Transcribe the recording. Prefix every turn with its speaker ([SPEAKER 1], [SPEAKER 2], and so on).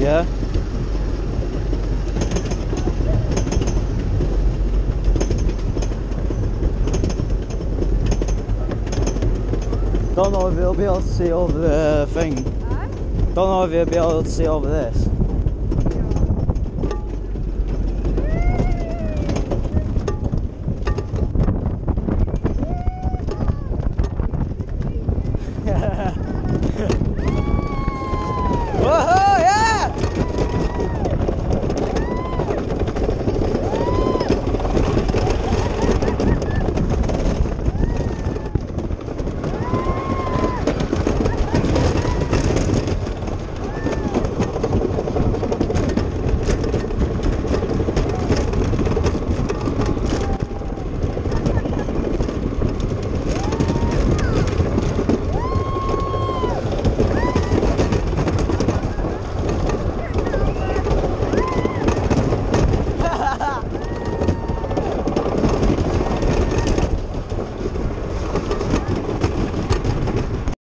[SPEAKER 1] Yeah. Don't know if you'll be able to see over the thing. Don't know if you'll be able to see over this.